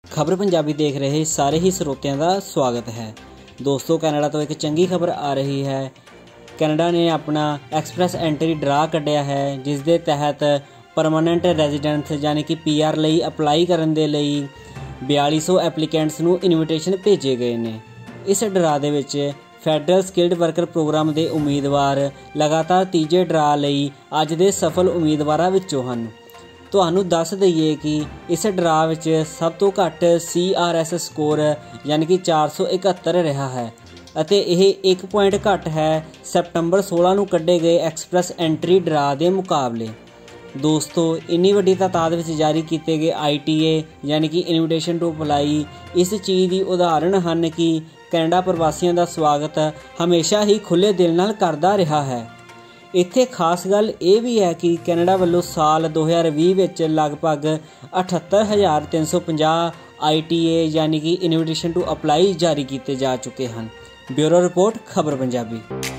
खबर पंजाबी देख रहे सारे ही ਸਰੋਤਿਆਂ ਦਾ स्वागत है। दोस्तों, कनाडा तो एक चंगी खबर आ रही है। कनाडा ने अपना एक्सप्रैस एंट्री ड्रा कढ़िया है, जिस दे तहत परमानेंट रेजिडेंट यानी कि PR ਲਈ अप्लाई करन दे ਲਈ 4200 एप्लीकेंट्स ਨੂੰ इनविटेशन भेजे गए ने। इस ड्रा ਦੇ ਵਿੱਚ फैडरल स्किल्ड वर्कर प्रोग्राम के उम्मीदवार लगातार तीजे ड्रा ਲਈ ਅੱਜ ਦੇ सफल उम्मीदवारों ਵਿੱਚੋਂ ਹਨ। ਤੁਹਾਨੂੰ दस दईए कि इस ड्रा ਵਿੱਚ सब तो घट CRS स्कोर यानी कि 471 रहा है ਅਤੇ ਇਹ 1 पॉइंट घट है सितंबर 16 ਨੂੰ ਕੱਢੇ गए एक्सप्रैस एंट्री ड्रा के मुकाबले। दोस्तों, इन्नी वड्डी तादाद में जारी किए गए ITA यानी कि इनविटेशन टू अप्लाई इस चीज़ की उदाहरण हैं कि कनाडा प्रवासियों का स्वागत हमेशा ही खुले दिल नाल करदा रहा है। इत्थे खास गल ये भी है कि कनाडा वालों साल 2020 ਵਿੱਚ लगभग 78,350 ITA यानी कि इनविटेशन टू अप्लाई जारी किए जा चुके हैं। ब्यूरो रिपोर्ट खबर पंजाबी।